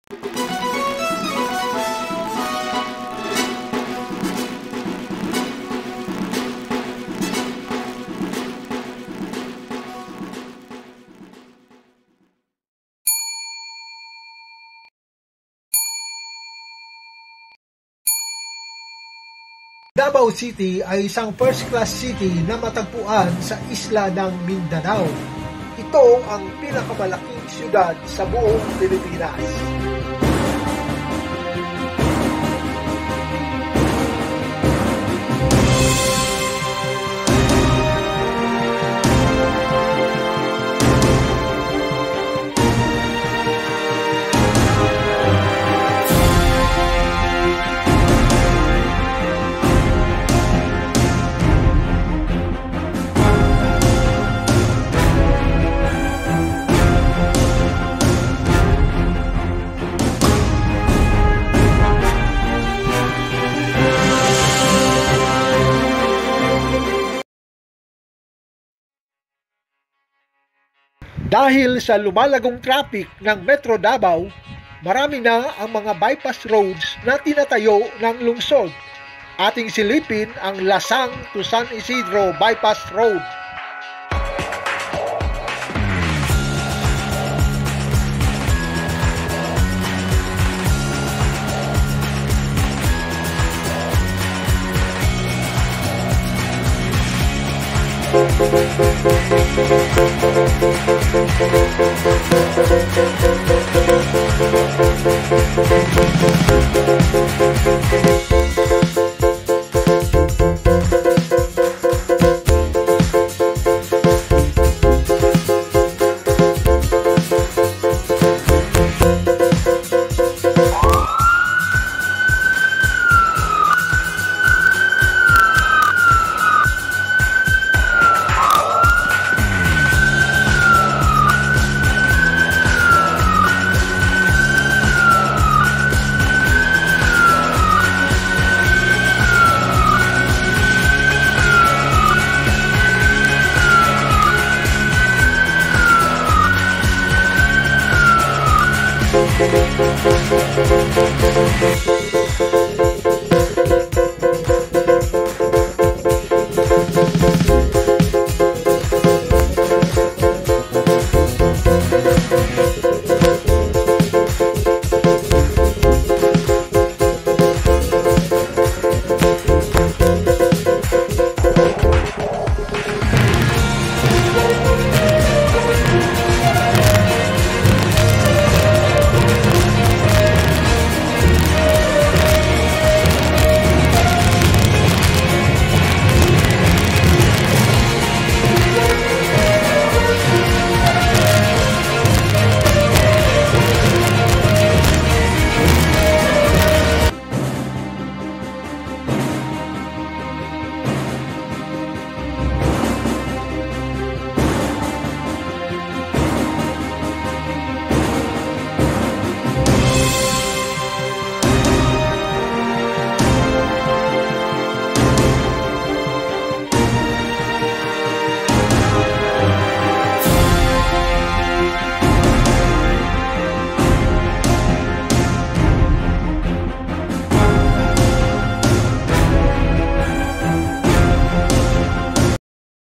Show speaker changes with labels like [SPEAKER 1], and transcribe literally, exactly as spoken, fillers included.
[SPEAKER 1] Davao City ay isang first-class city na matagpuan sa isla ng Mindanao. Ito ang pinakamalaking siyudad sa buong Pilipinas. Dahil sa lumalagong traffic ng Metro Davao, marami na ang mga bypass roads na tinatayo ng lungsod. Ating silipin ang Lasang to San Isidro Bypass Road. Thank you.